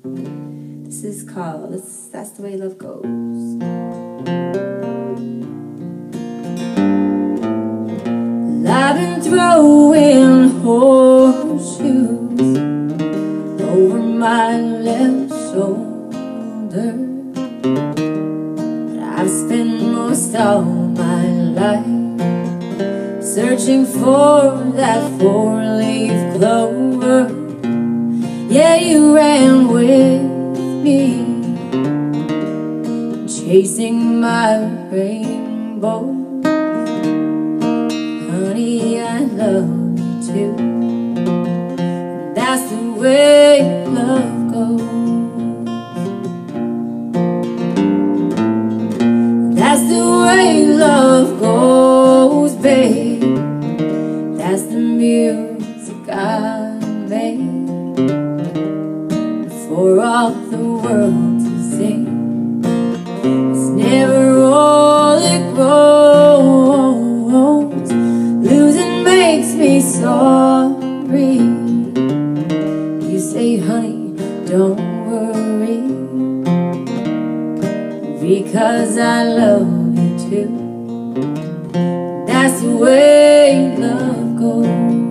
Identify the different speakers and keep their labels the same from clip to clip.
Speaker 1: This is called That's the Way Love Goes. I've been throwing horseshoes over my left shoulder, but I've spent most all my life searching for that four-leaf clover. Yeah, you ran with me, chasing my rainbow. Honey, I love you too. That's the way love goes. That's the way love goes, babe. That's the music I made for all the world to sing. It's never all it grows. Losing makes me sorry. You say, honey, don't worry, because I love you too. That's the way love goes.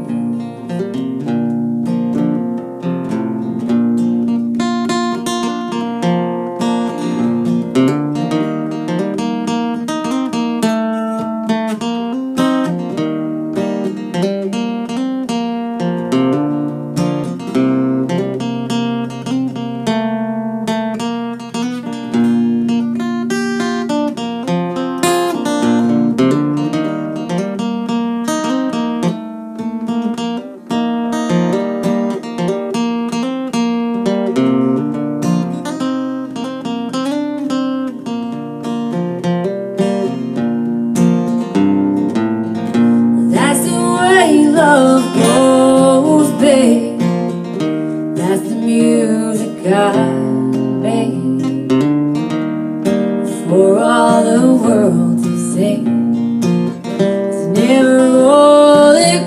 Speaker 1: Love goes, babe. That's the music I made for all the world to sing. It's never all it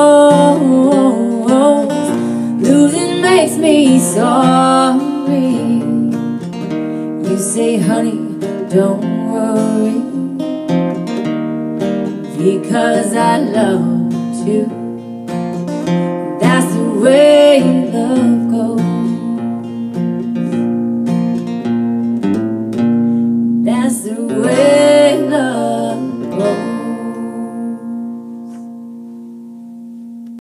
Speaker 1: grows. Losing makes me sorry. You say, honey, don't worry, because I love you too. That's the way love